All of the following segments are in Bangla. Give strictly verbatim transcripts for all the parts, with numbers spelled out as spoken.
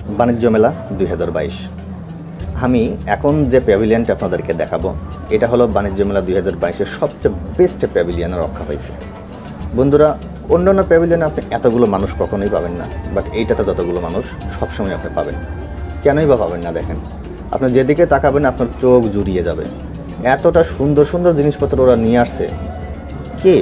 বাণিজ্য মেলা দুই হাজার বাইশ। আমি এখন যে প্যাভিলিয়নটা আপনাদেরকে দেখাবো এটা হলো বাণিজ্য মেলা দুই হাজার বাইশের সবচেয়ে বেস্ট প্যাভিলিয়নে রক্ষা পাইছে। বন্ধুরা, অন্যান্য প্যাভিলিয়নে আপনি এতগুলো মানুষ কখনোই পাবেন না, বাট এইটাতে যতগুলো মানুষ সবসময় আপনি পাবেন। কেনই বা পাবেন না? দেখেন, আপনি যেদিকে তাকাবেন আপনার চোখ জুড়িয়ে যাবে। এতটা সুন্দর সুন্দর জিনিসপত্র ওরা নিয়ে আসছে। কে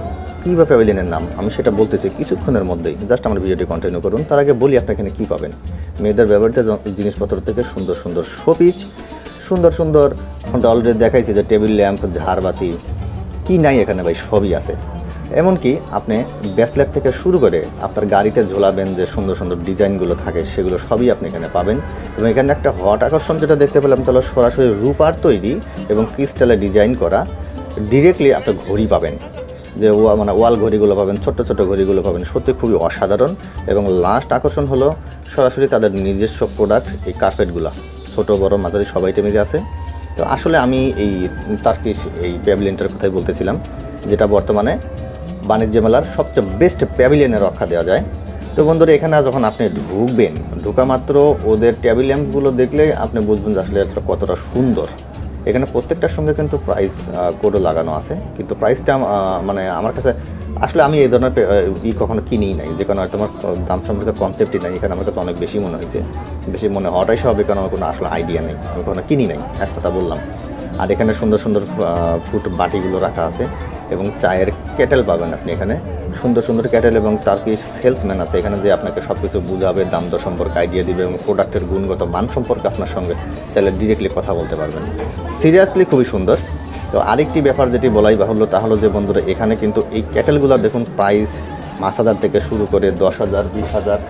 কী বা প্যাভিলিয়নের নাম আমি সেটা বলতেছি কিছুক্ষণের মধ্যেই। জাস্ট আমার ভিডিওটি কন্টিনিউ করুন। তার আগে বলি আপনি এখানে কী পাবেন। মেয়েদের ব্যবহৃত জিনিসপত্র থেকে সুন্দর সুন্দর শোপিস, সুন্দর সুন্দর এখন তো অলরেডি দেখাইছি যে টেবিল ল্যাম্প, ঝাড়বাতি, কী নাই এখানে ভাই সবই আছে। এমনকি আপনি ব্রেসলেট থেকে শুরু করে আপনার গাড়িতে ঝোলাবেন যে সুন্দর সুন্দর ডিজাইনগুলো থাকে সেগুলো সবই আপনি এখানে পাবেন। এবং এখানে একটা হট আকর্ষণ যেটা দেখতে পেলাম তাহলে সরাসরি রূপার তৈরি এবং ক্রিস্টালে ডিজাইন করা ডিরেক্টলি আপনি ঘড়ি পাবেন, যে মানে ওয়াল ঘড়িগুলো পাবেন, ছোট্ট ছোটো ঘড়িগুলো পাবেন। সত্যি খুবই অসাধারণ। এবং লাস্ট আকর্ষণ হলো সরাসরি তাদের নিজস্ব প্রোডাক্ট, এই কার্পেটগুলো ছোটো বড় মাঝারি সবাই টেমিরে আছে। তো আসলে আমি এই টার্কিশ এই প্যাভিলিয়নটার কথাই বলতেছিলাম, যেটা বর্তমানে বাণিজ্য মেলার সবচেয়ে বেস্ট প্যাভিলিয়নে রক্ষা দেওয়া যায়। তো বন্ধুরা, এখানে যখন আপনি ঢুকবেন, ঢুকা মাত্র ওদের টেবিল ল্যাম্পগুলো দেখলে আপনি বুঝবেন যে আসলে এটা কতটা সুন্দর। এখানে প্রত্যেকটার সঙ্গে কিন্তু প্রাইস কোডও লাগানো আছে, কিন্তু প্রাইসটা মানে আমার কাছে আসলে আমি এই ধরনের ই কখনো কিনিই নাই, যে কারণে হয়তো আমার দাম সম্পর্কে কনসেপ্টই নাই। এখানে আমার কাছে অনেক বেশি মনে হয়েছে, বেশি মনে হওয়াটাই স্বাভাবিক, কারণ আমার কোনো আসলে আইডিয়া নেই, আমি কখনো কিনি নাই, এক কথা বললাম। আর এখানে সুন্দর সুন্দর ফুড বাটিগুলো রাখা আছে এবং চায়ের কেটেল পাবেন আপনি এখানে, সুন্দর সুন্দর কেটেল। এবং টার্কিশ সেলসম্যান আছে এখানে, যে আপনাকে সব কিছু বুঝাবে, দাম দর সম্পর্কে আইডিয়া দিবে এবং প্রোডাক্টের গুণগত মান সম্পর্কে আপনার সঙ্গে তাহলে ডিরেক্টলি কথা বলতে পারবেন। সিরিয়াসলি খুবই সুন্দর। তো আরেকটি ব্যাপার যেটি বলাই বাহুল্য তা হলো যে বন্ধুরা, এখানে কিন্তু এই ক্যাটেলগুলোর দেখুন প্রাইস পাঁচ হাজার থেকে শুরু করে দশ হাজার বিশ হাজার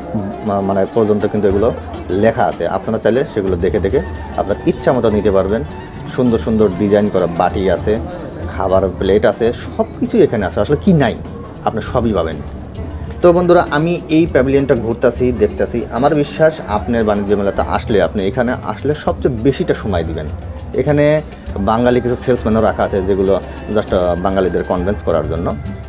মানে পর্যন্ত কিন্তু এগুলো লেখা আছে। আপনারা চাইলে সেগুলো দেখে দেখে আপনার ইচ্ছা মতো নিতে পারবেন। সুন্দর সুন্দর ডিজাইন করা বাটি আছে, খাবার প্লেট আছে, সব কিছুই এখানে আছে। আসলে কি নাই, আপনি সবই পাবেন। তো বন্ধুরা, আমি এই প্যাভিলিয়নটা ঘুরতেছি, দেখতেছি, আমার বিশ্বাস আপনার বাণিজ্য মেলাতে আসলে আপনি এখানে আসলে সবচেয়ে বেশিটা সময় দিবেন। এখানে বাঙালি কিছু সেলসম্যানও রাখা আছে, যেগুলো জাস্ট বাঙালিদের কনভিন্স করার জন্য।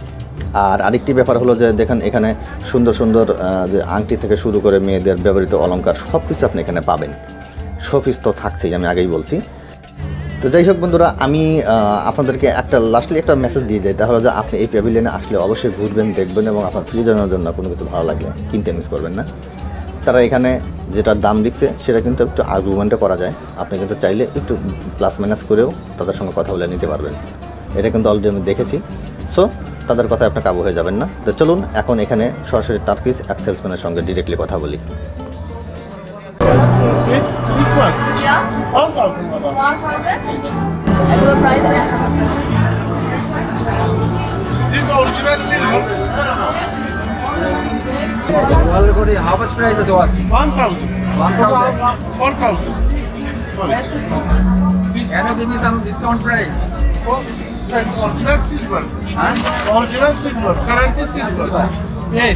আর আরেকটি ব্যাপার হলো যে দেখেন, এখানে সুন্দর সুন্দর যে আংটি থেকে শুরু করে মেয়েদের ব্যবহৃত অলংকার সব কিছু আপনি এখানে পাবেন। শোপিস তো থাকছেই, আমি আগেই বলছি। তো যাই হোক বন্ধুরা, আমি আপনাদেরকে একটা লাস্টলি একটা মেসেজ দিয়ে যাই, তাহলে যে আপনি এই প্যাভিলিয়নে আসলে অবশ্যই ঘুরবেন, দেখবেন এবং আপনার প্রিয়জনের জন্য কোনো কিছু ভালো লাগলে কিনতে মিস করবেন না। তারা এখানে যেটা দাম দিচ্ছে সেটা কিন্তু একটু আর্গুমেন্টও করা যায়, আপনি কিন্তু চাইলে একটু প্লাস মাইনাস করেও তাদের সঙ্গে কথা বলে নিতে পারবেন। এটা কিন্তু অলরেডি আমি দেখেছি। সো তাদের কথায় আপনি কাবু হয়ে যাবেন না। তো চলুন এখন এখানে সরাসরি টার্কিশ এক সেলসম্যানের সঙ্গে ডিরেক্টলি কথা বলি। This this one? Yeah. One thousand. One thousand. And the price is? This original silver. Already, how much price is it? One thousand. One thousand. Four thousand. Can you give me some discount price? Oh, sir, original silver. Huh? Original silver. Current silver. Yes.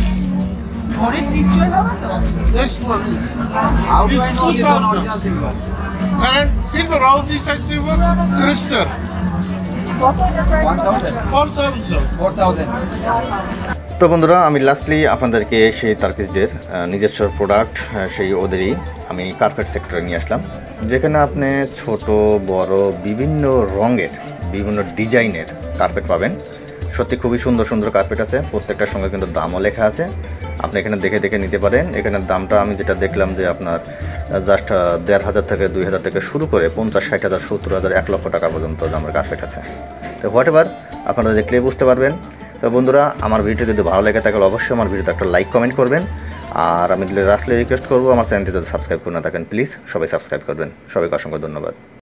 Next one. How do I know this one original silver? Current silver, all these are silver, crystal. One thousand. Four thousand. Four thousand. তো বন্ধুরা, আমি লাস্টলি আপনাদেরকে সেই টার্কিশদের নিজস্ব প্রোডাক্ট, সেই ওদেরই আমি কার্পেট সেক্টরে নিয়ে আসলাম, যেখানে আপনি ছোট বড় বিভিন্ন রঙের বিভিন্ন ডিজাইনের কার্পেট পাবেন। সত্যি খুবই সুন্দর সুন্দর কার্পেট আছে, প্রত্যেকটার সঙ্গে কিন্তু দামও লেখা আছে, আপনি এখানে দেখে দেখে নিতে পারেন। এখানে দামটা আমি যেটা দেখলাম যে আপনার জাস্ট দেড় হাজার থেকে দুই হাজার থেকে শুরু করে পঞ্চাশ ষাট হাজার সত্তর হাজার এক লক্ষ টাকা পর্যন্ত দামের কার্পেট আছে। তো হোয়াট এভার, আপনারা দেখলে বুঝতে পারবেন। তো বন্ধুরা, আমার ভিডিও যদি ভালো লাগে তাহলে অবশ্যই আমার ভিডিওতে একটা লাইক কমেন্ট করবেন। আর আমি রাখলে রিকোয়েস্ট করবো, আমার চ্যানেলটি যদি সাবস্ক্রাইব করে না থাকেন প্লিজ সবাই সাবস্ক্রাইব করবেন। সবাইকে অসংখ্য ধন্যবাদ।